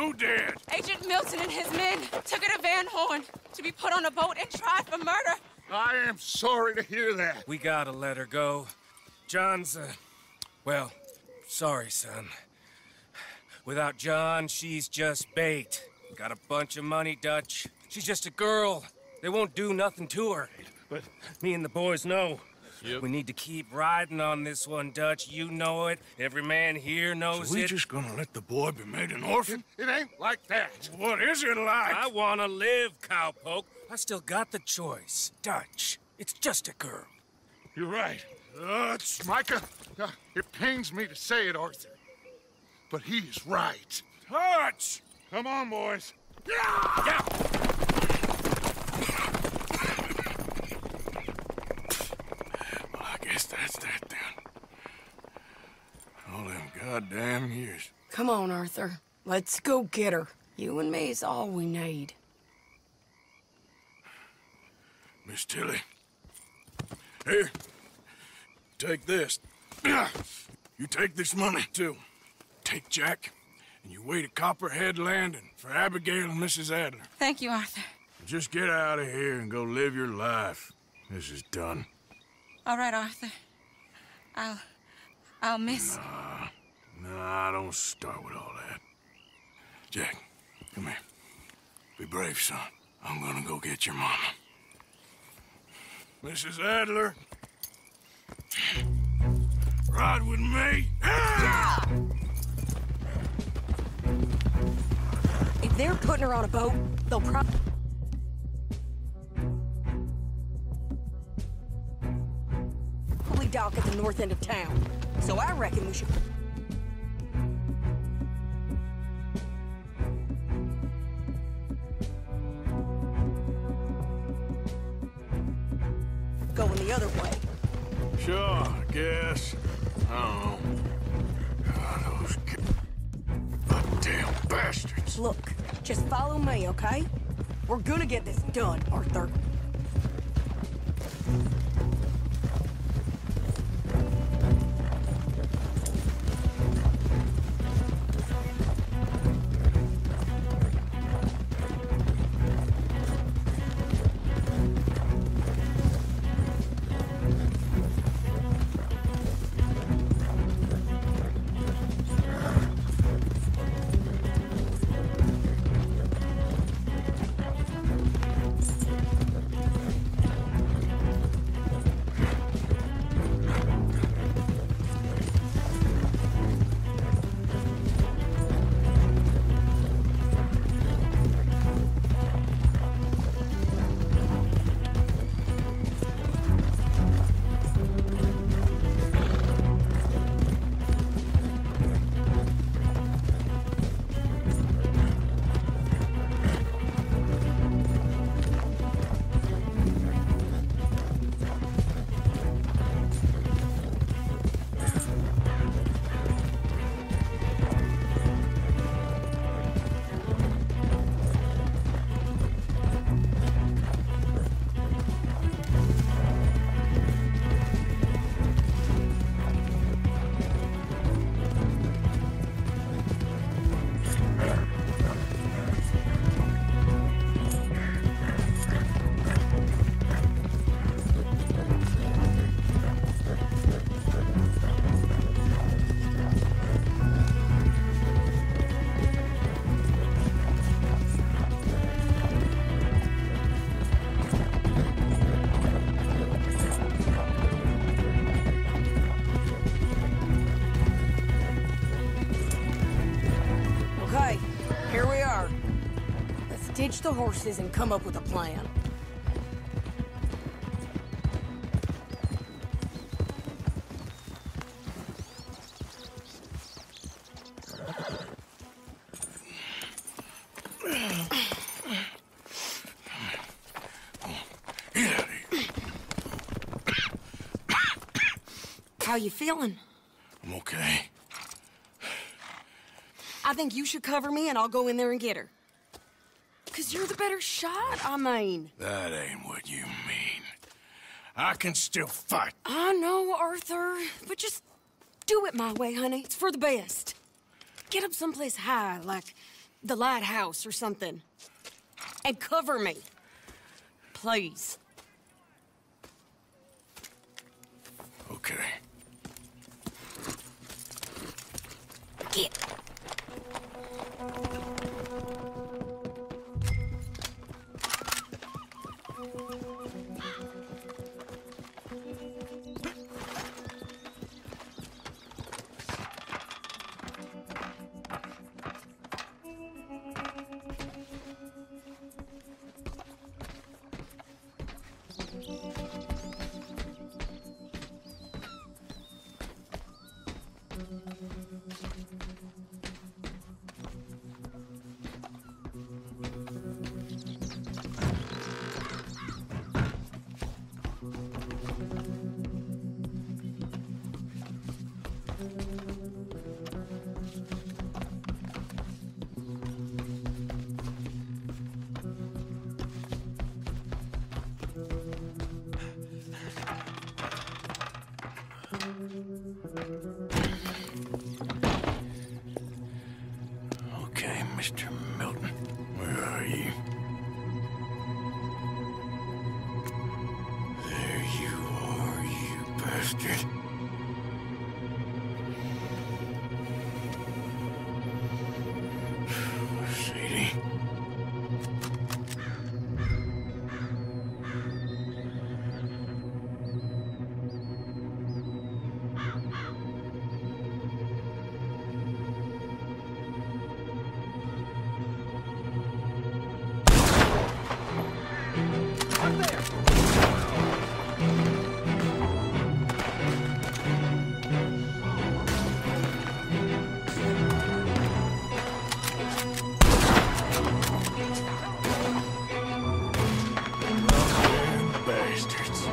Who did? Agent Milton and his men took her to Van Horn to be put on a boat and tried for murder. I am sorry to hear that. We gotta let her go. John's, well, sorry, son. Without John, she's just bait. Got a bunch of money, Dutch. She's just a girl. They won't do nothing to her. But me and the boys know. Yep. We need to keep riding on this one, Dutch. You know it. Every man here knows So we it. just gonna let the boy be made an orphan? It ain't like that. What is it like? I wanna live, cowpoke. I still got the choice. Dutch, it's just a girl. You're right. Micah, it pains me to say it, Arthur. But he is right. Touch! Come on, boys. Yeah! Well, I guess that's that then. All them goddamn years. Come on, Arthur. Let's go get her. You and me is all we need. Miss Tilly. Here. Take this. You take this money, too. Take Jack, and you wait at Copperhead Landing for Abigail and Mrs. Adler. Thank you, Arthur. Just get out of here and go live your life. This is done. All right, Arthur. I'll miss. Nah, don't start with all that. Jack, come here. Be brave, son. I'm gonna go get your mama. Mrs. Adler. Ride with me. If they're putting her on a boat, they'll probably dock at the north end of town. So I reckon we should... going the other way. Sure, I guess. I don't know. God, those goddamn bastards. Look, just follow me, okay? We're gonna get this done, Arthur. Ditch the horses and come up with a plan. How you feeling? I'm okay. I think you should cover me and I'll go in there and get her. 'Cause you're the better shot, I mean. That ain't what you mean. I can still fight. I know, Arthur, but just do it my way, honey. It's for the best. Get up someplace high, like the lighthouse or something. And cover me. Please. Okay. Get. Okay, Mr. Milton, where are you? There you are, you bastard. Sadie. Bastards.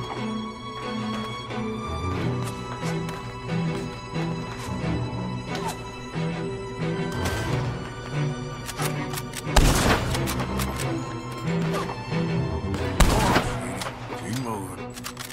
Keep moving.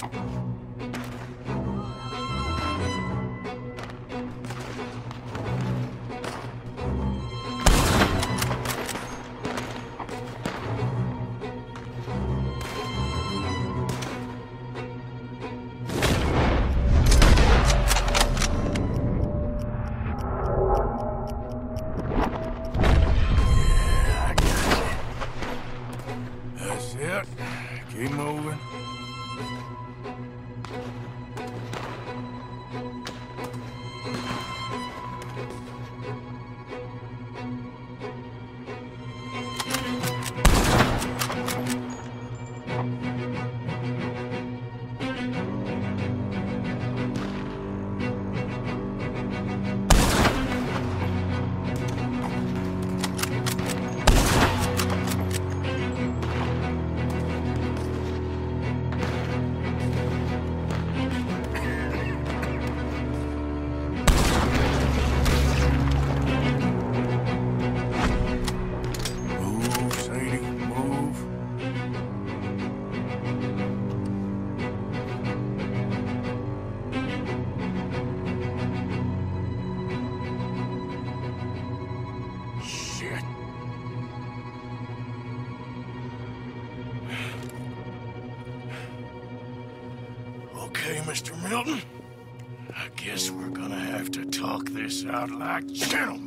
That's it. Keep moving. Move, Sadie, move. Shit. Okay, Mr. Milton. I guess we're gonna have to talk this out like gentlemen.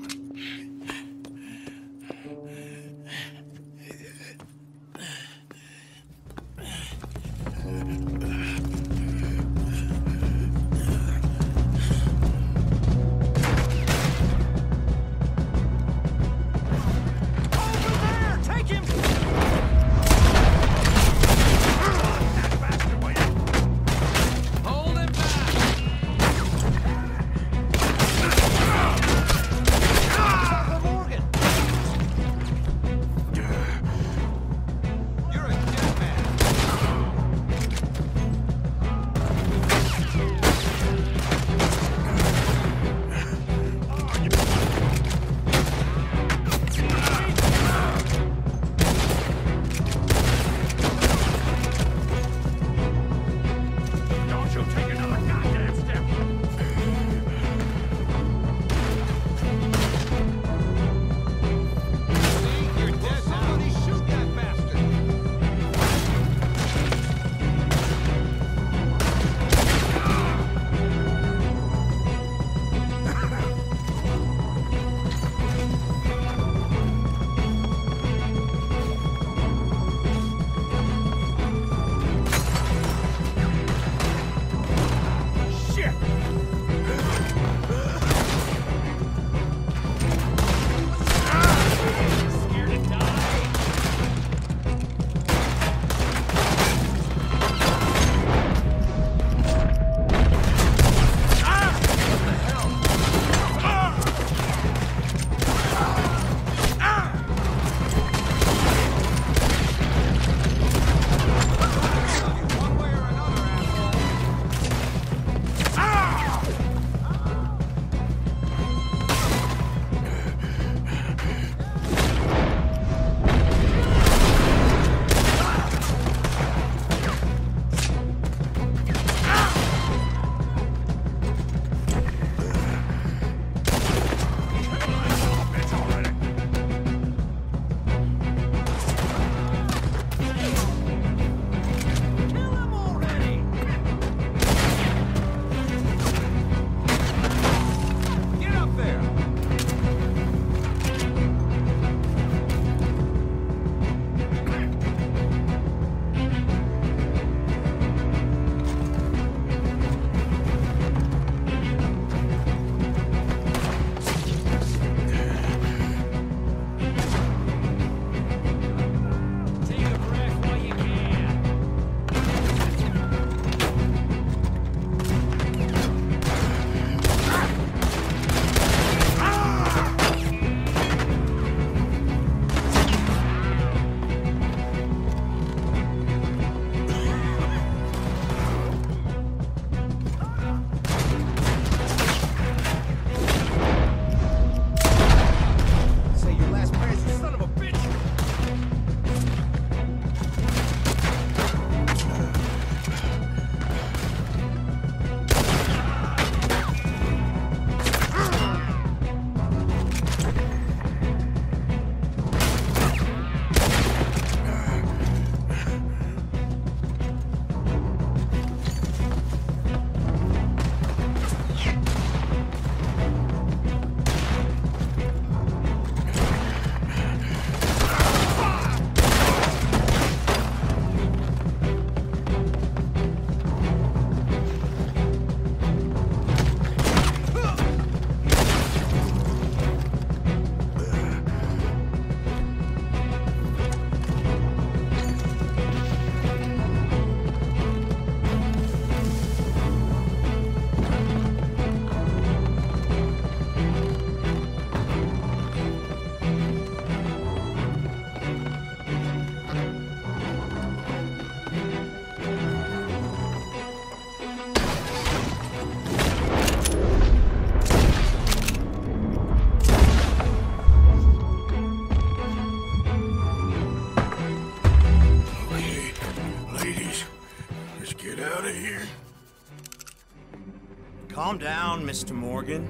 Calm down, Mr. Morgan.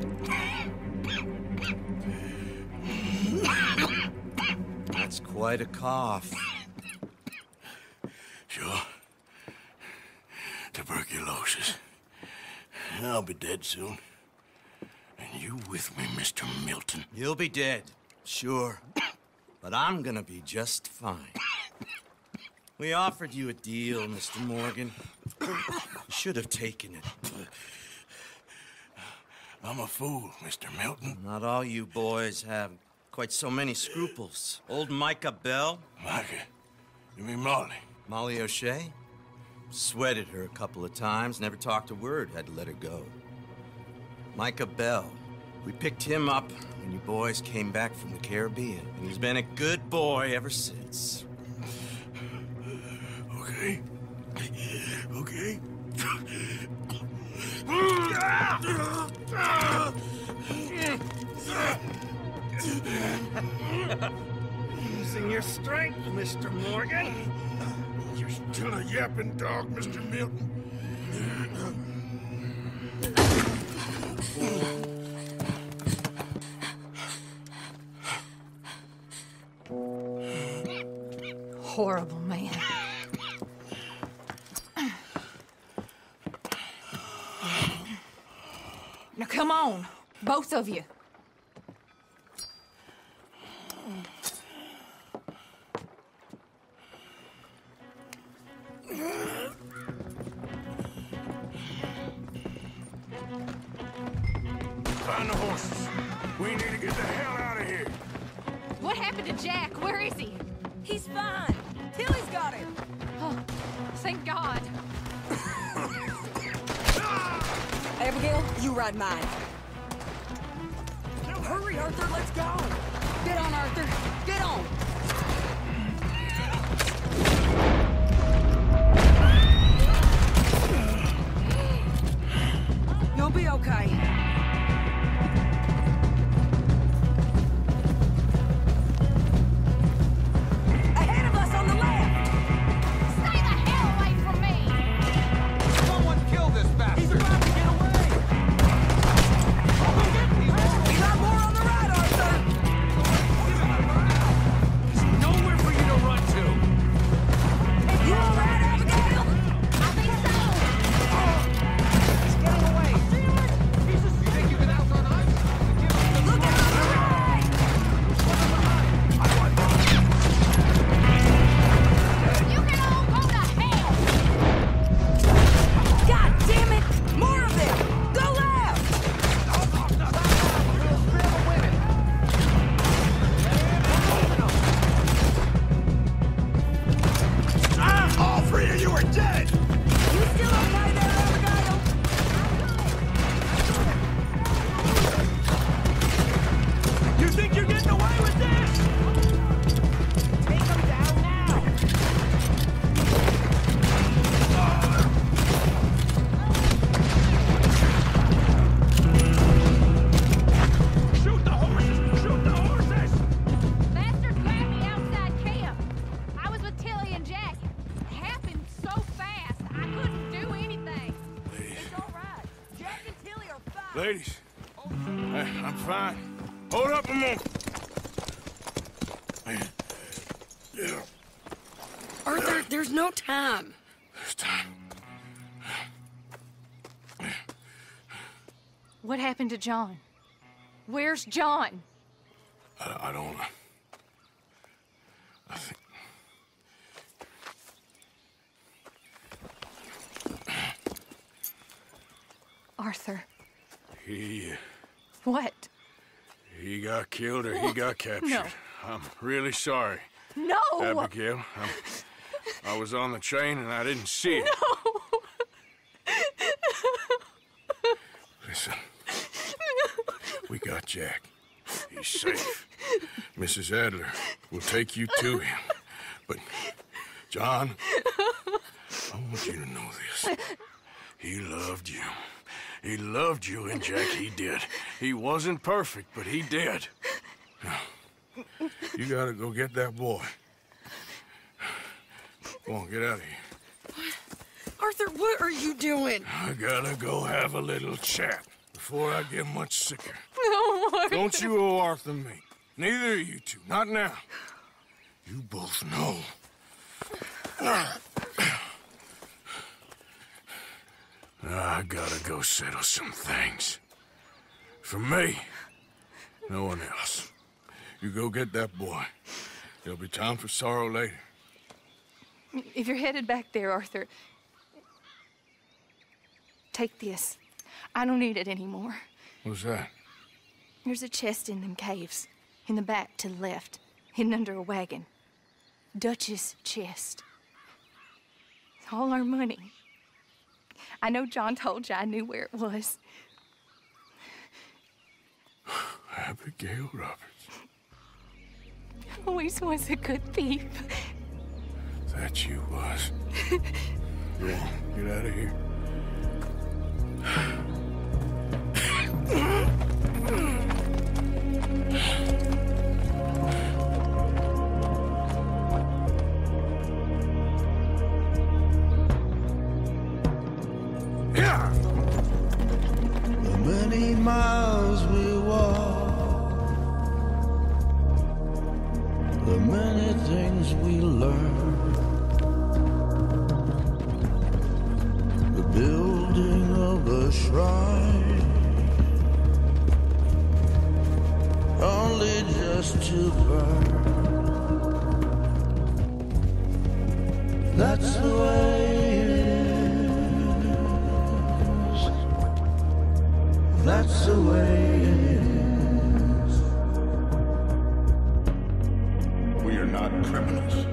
That's quite a cough. Sure. Tuberculosis. I'll be dead soon. And you with me, Mr. Milton? You'll be dead, sure. But I'm gonna be just fine. We offered you a deal, Mr. Morgan. You should have taken it. I'm a fool, Mr. Milton. Not all you boys have quite so many scruples. Old Micah Bell, Micah, you mean Molly? Molly O'Shea, sweated her a couple of times, never talked a word, had to let her go. Micah Bell, we picked him up when you boys came back from the Caribbean, and he's been a good boy ever since. Okay. Okay. Using your strength, Mr. Morgan. You're still a yapping dog, Mr. Milton. Horrible man. Now come on, both of you. Find the horses. We need to get the hell out of here. What happened to Jack? Where is he? He's fine. Tilly's got him. Oh, thank God. Abigail, you ride mine. Hurry, Arthur, let's go. Get on, Arthur. Get on. You'll be okay. Ahead of us on the left. Stay the hell away from me! Someone kill this bastard! He's about to get away! We got more on the right, Arthur. There's nowhere for you to run to! You all right, Abigail? I think so! He's getting away! Jesus, you think you can outrun us? Look out! You can all go to hell! God damn it! More of them! Go left! All three of you are dead! You still okay there, Abigail? You think you're getting away with this? Take him down now! Shoot the horses! Shoot the horses! Bastards grabbed me outside camp. I was with Tilly and Jack. It happened so fast, I couldn't do anything. It's all right. Jack and Tilly are fine. Ladies, I'm fine. Hold up a moment. Yeah, Arthur, there's no time. this time. What happened to John? Where's John? I don't know. I think... Arthur. He What? got killed or he got captured. No. I'm really sorry, No! Abigail. I was on the train and I didn't see it. Listen, we got Jack. He's safe. Mrs. Adler will take you to him. But, John, I want you to know this. He loved you. He loved you, and Jack, he did. He wasn't perfect, but he did. Now, you gotta go get that boy. Go on, get out of here. Arthur, what are you doing? I gotta go have a little chat before I get much sicker. No, Arthur. Don't you owe Arthur me. Neither of you two. Not now. You both know. I gotta go settle some things. For me, no one else. You go get that boy. There'll be time for sorrow later. If you're headed back there, Arthur, take this. I don't need it anymore. What's that? There's a chest in them caves, in the back to the left, hidden under a wagon. Dutch's chest. It's all our money. I know John told you I knew where it was. Abigail Roberts. Always was a good thief. That you was. Go on, get out of here. Yeah. The many miles we walk, the many things we learn, the building of a shrine, only just to burn. That's the way it is. That's the way it is. We are not criminals.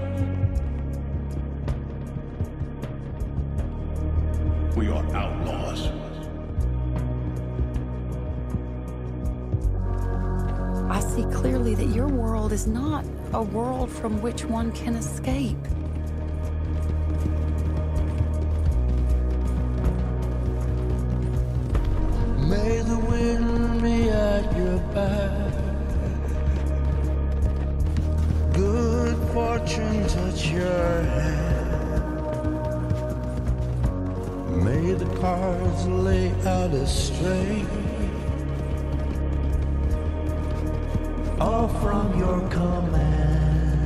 We are outlaws. I see clearly that your world is not a world from which one can escape. May the wind be at your back. Good fortune touch your hand. May the cards lay out astray, all from your command.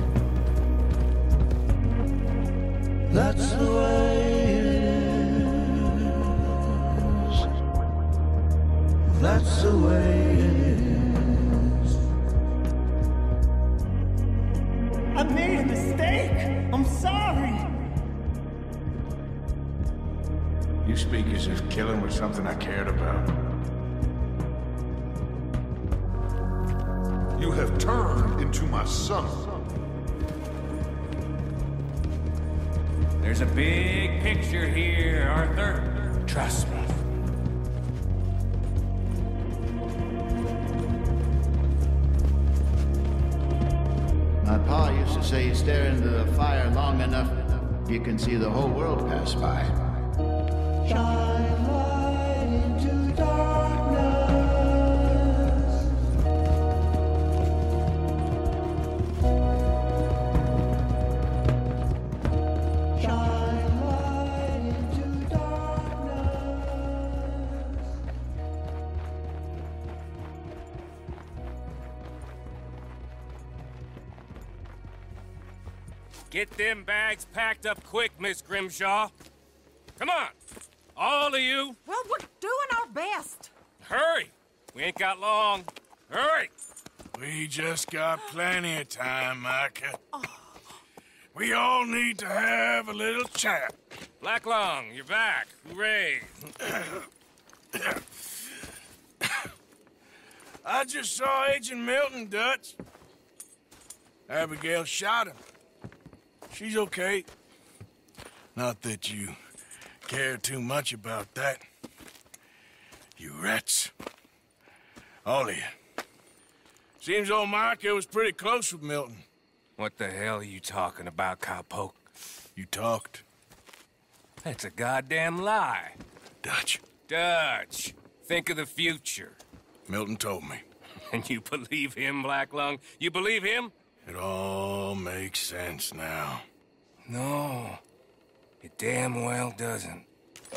That's the way it is. That's the way it is. I made a mistake. I'm sorry. You speak as if killing was something I cared about. You have turned into my son. There's a big picture here, Arthur. Trust me. My pa used to say, stare into the fire long enough, you can see the whole world pass by. Shine light into darkness. Shine light into darkness. Get them bags packed up quick, Miss Grimshaw. Come on, all of you. Well, we're doing our best. Hurry. We ain't got long. Hurry. We just got plenty of time, Micah. We all need to have a little chat. Black Lung, you're back. Hooray. I just saw Agent Milton, Dutch. Abigail shot him. She's okay. Not that you care too much about that. You rats. All of you. Seems old Micah was pretty close with Milton. What the hell are you talking about, cowpoke? You talked. That's a goddamn lie. Dutch. Dutch, think of the future. Milton told me. And you believe him, Black Lung? You believe him? It all makes sense now. No. It damn well doesn't.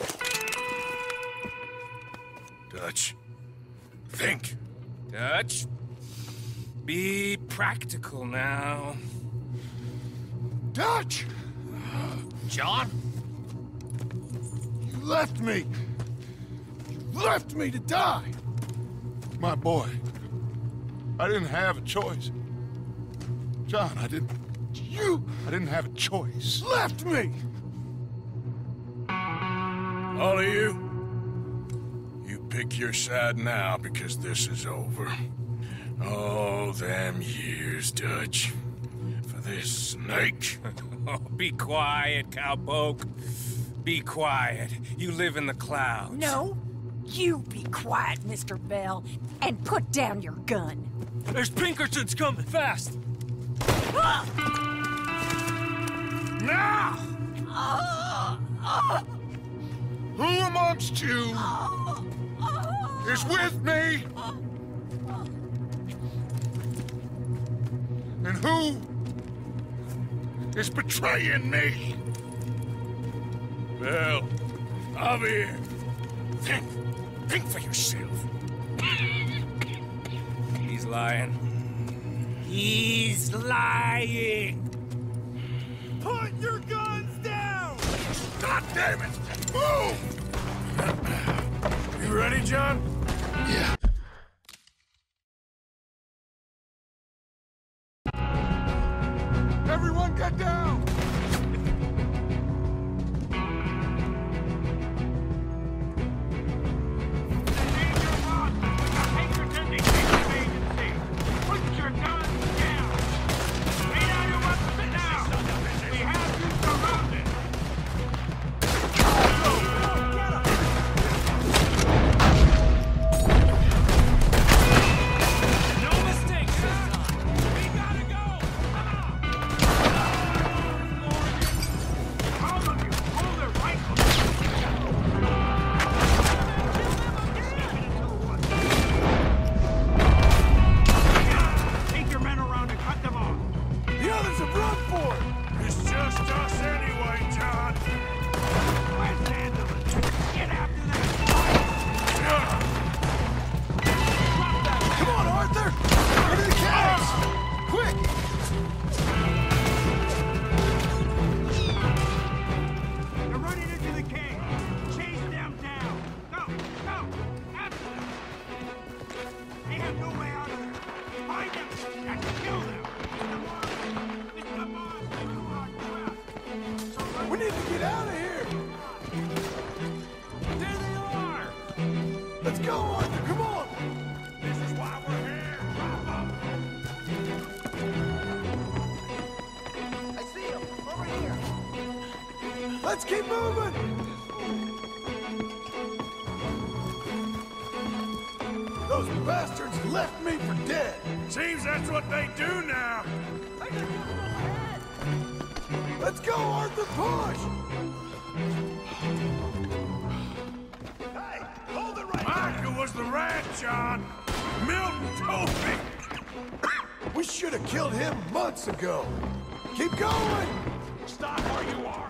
Dutch, think. Dutch, be practical now. Dutch! John? You left me! You left me to die! My boy, I didn't have a choice. John, I didn't have a choice. Left me! All of you, you pick your side now because this is over. Oh, them years, Dutch. For this snake. Oh, be quiet, cowpoke. Be quiet. You live in the clouds. No, you be quiet, Mr. Bell, and put down your gun. There's Pinkertons coming, fast! Now! Who amongst you is with me? And who is betraying me? Bell, Javier, think for yourself. He's lying. He's lying! Put your guns down! God damn it! Move! You ready, John? Yeah. Everyone get down! Let's keep moving! Those bastards left me for dead. Seems that's what they do now. Let's go, Arthur, push! Hey, hold it right there! Micah was the rat, John. Milton told me. We should have killed him months ago. Keep going! Stop where you are.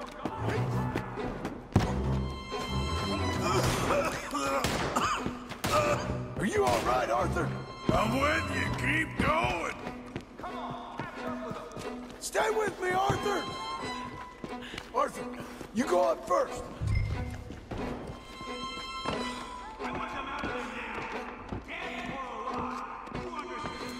Are you all right, Arthur? I'm with you. Keep going. Come on, catch up with them. Stay with me, Arthur. Arthur, you go up first. I want them out of there now. Dead or alive. You understand?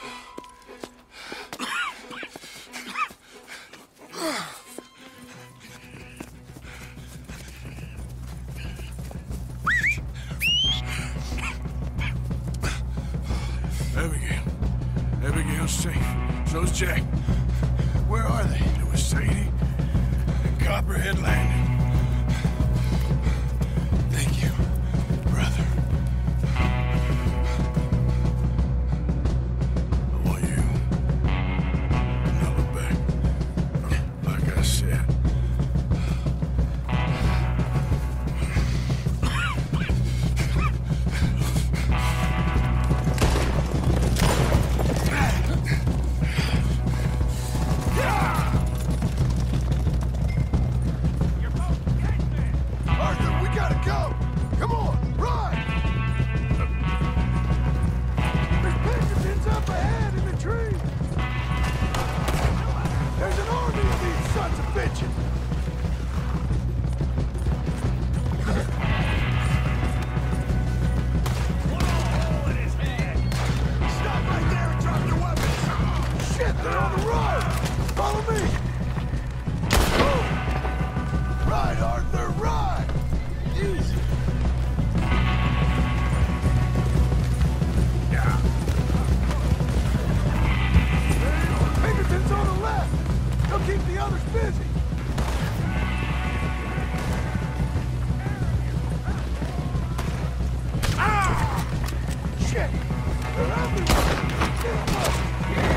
Abigail's safe. So's Jack. Where are they? It was Sadie and Copperhead Landing. Thank you, brother. I want you to look back. Like I said. tree! There's an army of these sons of bitches! Stop right there and drop your weapons! Shit, they're on the road! Follow me! Move! Ride, Arthur, ride! Easy! Pinkerton's on the left! They'll keep the others busy! Ah! Shit! They're everywhere! Get up!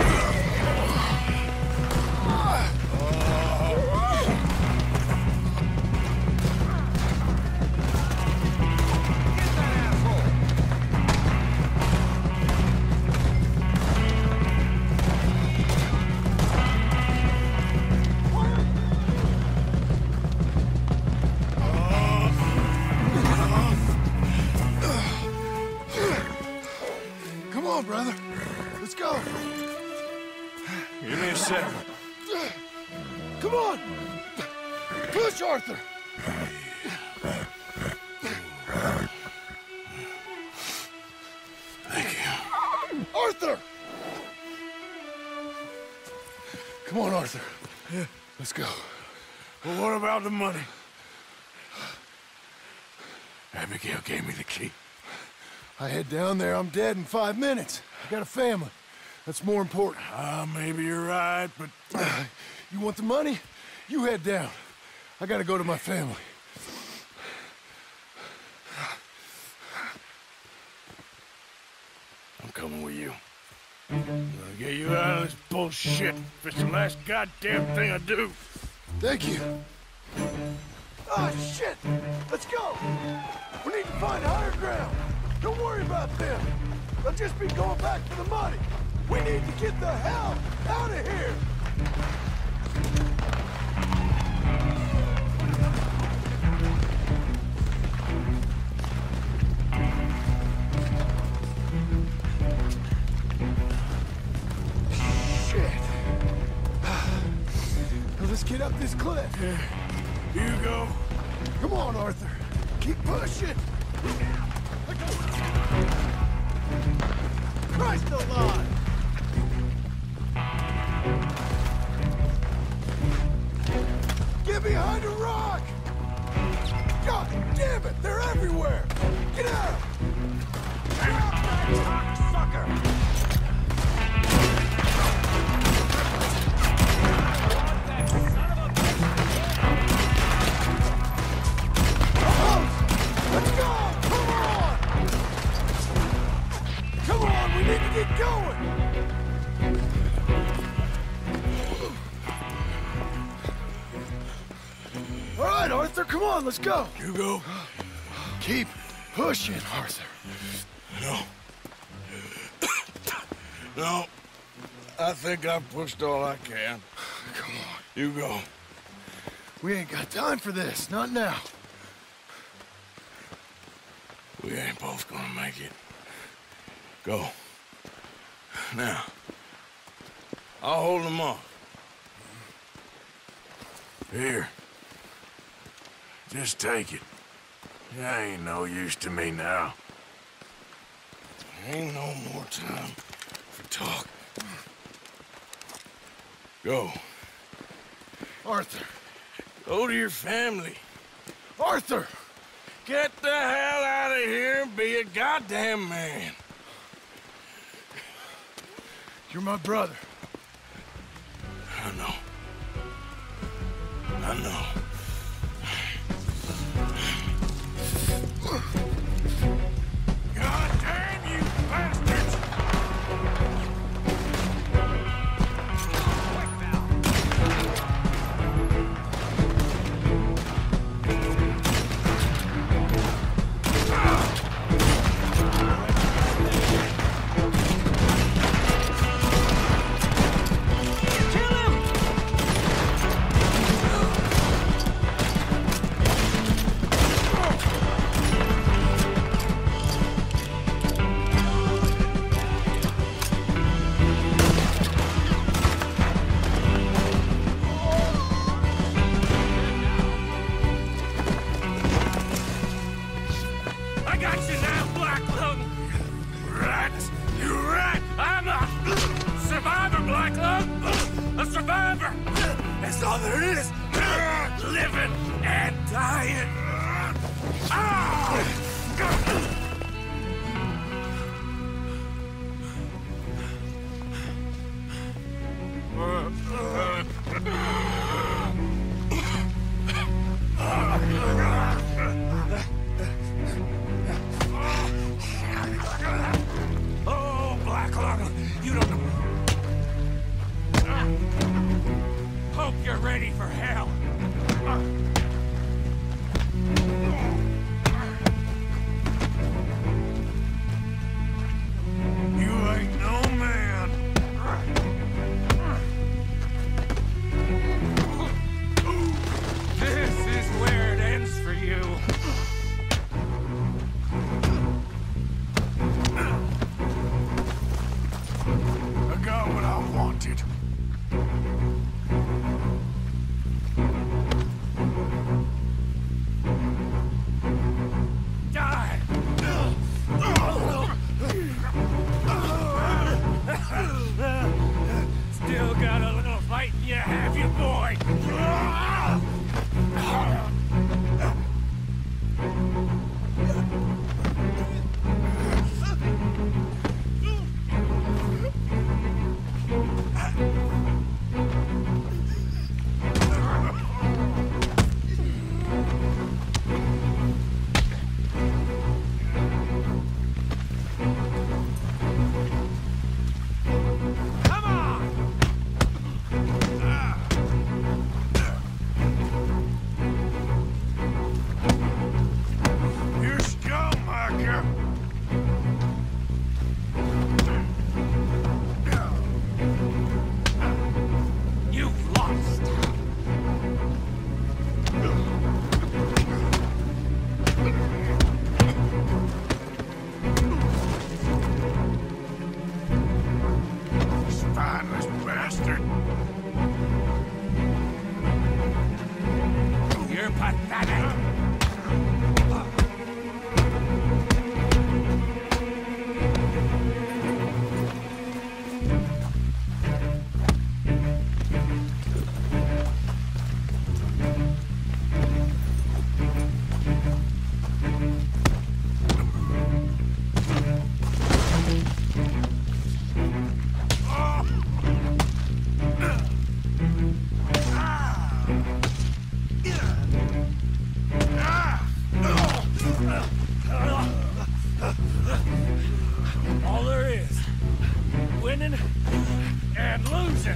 Come on, brother. Let's go. Give me a second. Come on! Push, Arthur! Thank you. Arthur! Come on, Arthur. Yeah. Let's go. Well, what about the money? Abigail gave me the key. I head down there, I'm dead in 5 minutes. I got a family. That's more important. Maybe you're right, but... You want the money? You head down. I gotta go to my family. I'm coming with you. I'm gonna get you out of this bullshit if it's the last goddamn thing I do. Thank you. Ah, shit! Let's go! We need to find higher ground. Don't worry about them. They'll just be going back for the money. We need to get the hell out of here! Shit. Now let's get up this cliff. Here you go. Come on, Arthur. Keep pushing. Christ alive! Get behind a rock! God damn it! They're everywhere! Get out! Drop that cocksucker! Let's go! Come on! Come on, we need to get going! All right, Arthur, come on, let's go! You go. Keep pushing, Arthur. No. No. I think I've pushed all I can. Come on. You go. We ain't got time for this, not now. We ain't both gonna make it. Go. Now. I'll hold them off. Here. Just take it. You ain't no use to me now. Ain't no more time for talk. Go. Arthur. Go to your family. Arthur! Get the hell out of here and be a goddamn man. You're my brother. I know. I know. God damn you bastards! forever. That's all there is. Living and dying. Oh, Black Lung, you don't know. Hope you're ready for hell. You ain't no man. This is where it ends for you. I got what I wanted. Die! Still got a little fight in you, have you, boy? Come on! You're scum, Micah. You've lost. Spineless bastard. You're pathetic. All there is, winning and losing.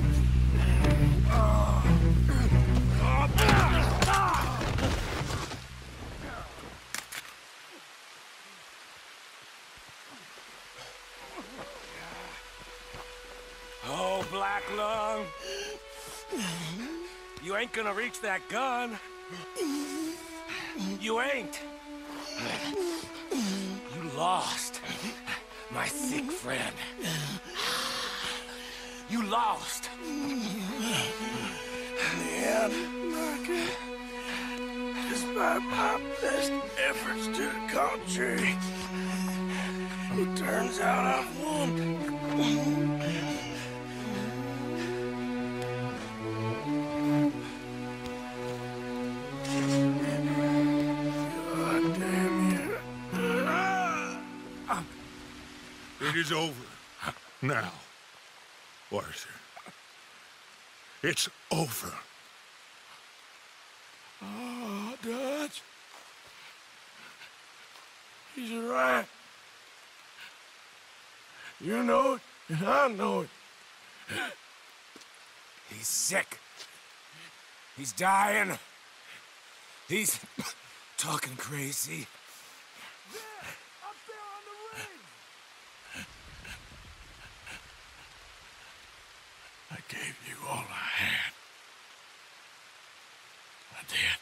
Oh, Black Lung, you ain't gonna reach that gun. You ain't. You lost, my sick friend. You lost. In the end, Micah, despite my best efforts to the contrary, it turns out I've won. God damn you. It is over. Now, Arthur. It's over. Oh, Dutch. He's right. You know it, and I know it. He's sick. He's dying. He's talking crazy. I gave you all I had. I did.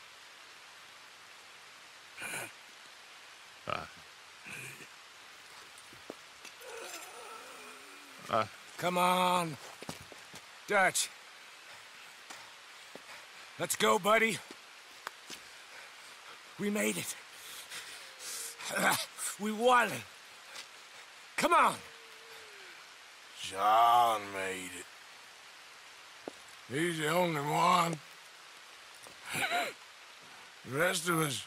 Come on. Dutch. Let's go, buddy. We made it. We won. Come on. John made it. He's the only one. The rest of us...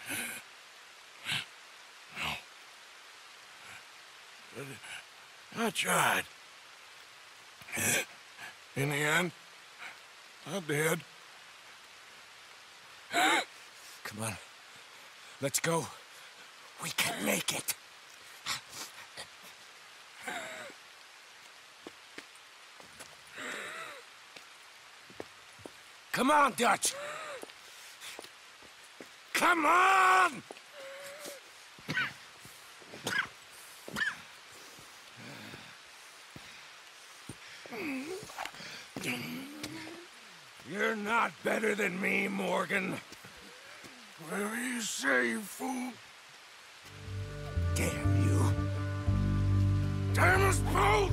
No. I tried. In the end, I did. Come on. Let's go. We can make it. Come on, Dutch. Come on! You're not better than me, Morgan. Whatever you say, you fool. Damn you. Damn us both!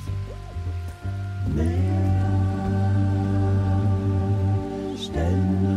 Stand